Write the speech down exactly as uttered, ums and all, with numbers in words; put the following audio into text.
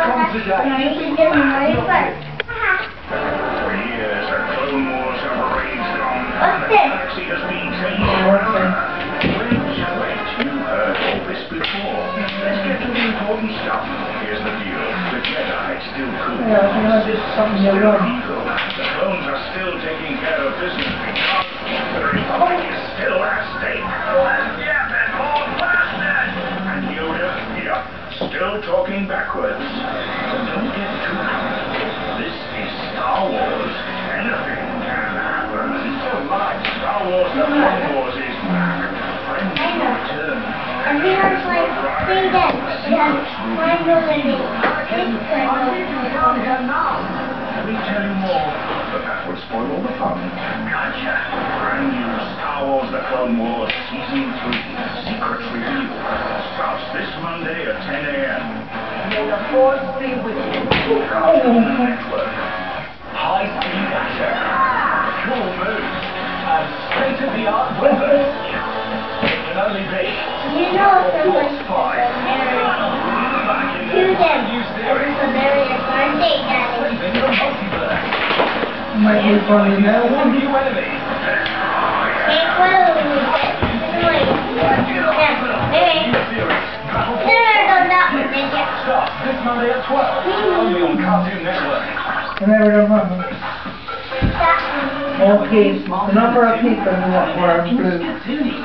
should get money first. For years, our Clone Wars have raged on. What's this? Galaxy has been changed. Wait, wait, you've heard all this before. Let's get to the important stuff. Here's the deal. The Jedi still cool. Yeah, you know, just something you Still run. evil. The clones are still taking care of business because the Republic is still at stake. Yeah, that old bastard! And Yoda, yep, still talking backwards. So don't get too comfortable. This is Star Wars. Anything can happen. Oh my, Star Wars, the Clone Wars is back. Friends return. And we have like three days. We have one more living. Let me tell you more, but that would spoil all the fun. Gotcha. Brand new Star Wars The Clone Wars Season three, Secret Reveal, starts this Monday at ten A M May the force be with you. Cartoon Network. High-speed action, cool moves, and state-of-the-art weapons. It can only be. You know someone is a married to them. This is a very fun day, Daddy. Saving the multiverse. Might be funny now. One new enemy. Hey, whoa, wait. Yeah, hey. New series. Battle No, no, no, that one, then yeah. starts this Monday at twelve. Only on Cartoon Network. I never done one. That one. Okay, the number of people who are approved.